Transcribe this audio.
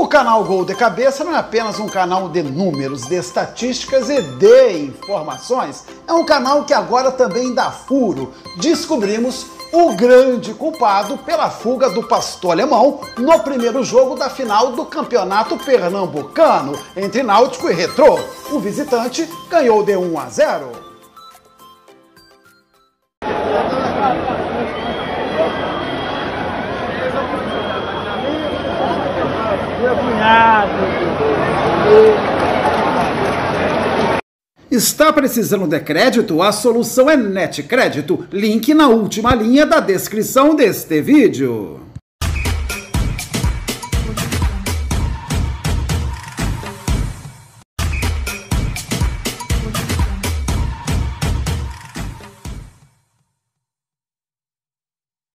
O canal Gol de Cabeça não é apenas um canal de números, de estatísticas e de informações. É um canal que agora também dá furo. Descobrimos o grande culpado pela fuga do pastor alemão no primeiro jogo da final do Campeonato Pernambucano entre Náutico e Retrô. O visitante ganhou de 1-0. Está precisando de crédito? A solução é NetCrédito. Link na última linha da descrição deste vídeo.